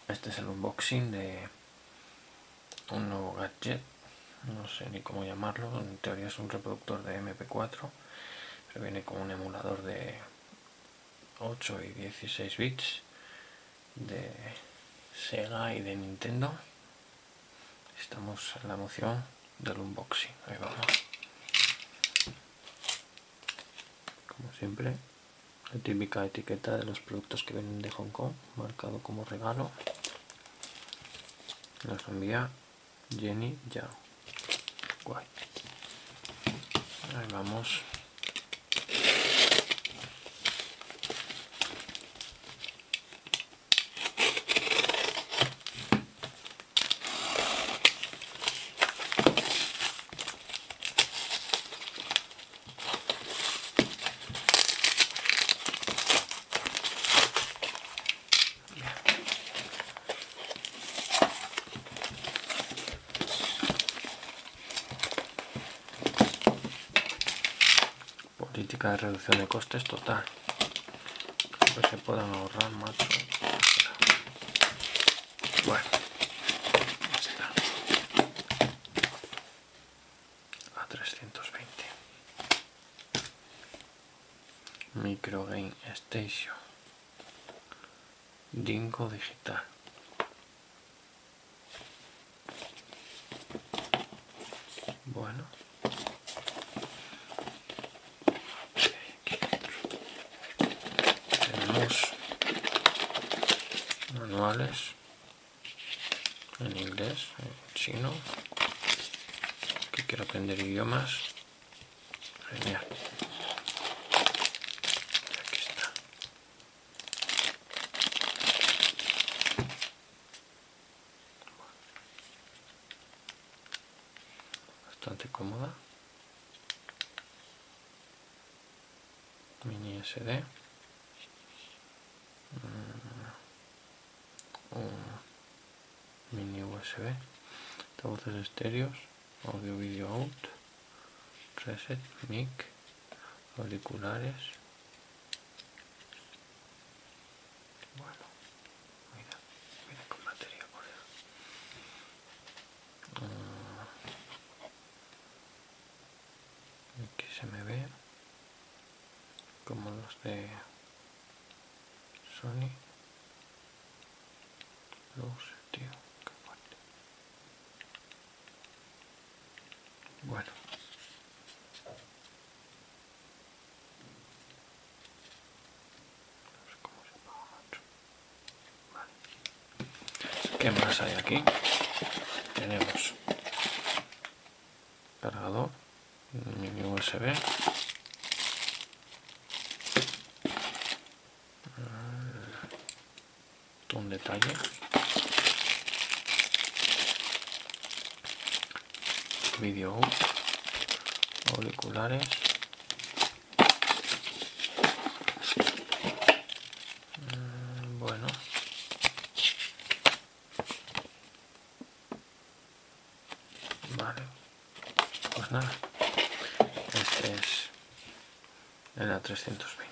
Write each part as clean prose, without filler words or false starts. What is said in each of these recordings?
Este es el unboxing de un nuevo gadget, no sé ni cómo llamarlo, en teoría es un reproductor de MP4, pero viene con un emulador de 8 y 16 bits de Sega y de Nintendo. Estamos en la emoción del unboxing, ahí vamos. Como siempre, la típica etiqueta de los productos que vienen de Hong Kong, marcado como regalo. Nos envía Jenny Yao. Guay. Ahí vamos. Política de reducción de costes total. Creo que se puedan ahorrar, macho. Bueno, ya está. A 320. Micro Game Station. Dingo digital. Bueno. Tenemos manuales en inglés, en chino, que quiero aprender idiomas. Genial. Aquí está. Bastante cómoda. Mini SD. Un mini USB. Altavoces estéreos. Audio video out. Reset. Mic. Auriculares. Bueno, mira con batería por ahí. Aquí se me ve como los de Sony. Luz, tío, qué fuerte. Bueno. No sé cómo se apaga, macho. Vale. ¿Qué más hay aquí? Tenemos cargador, mini USB. Un detalle. Video, auriculares. Bueno. Vale. Pues nada. Este es el A320.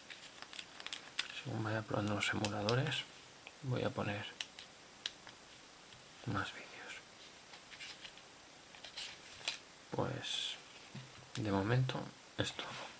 Según vaya probando los emuladores, voy a poner más vídeos. Pues de momento es todo.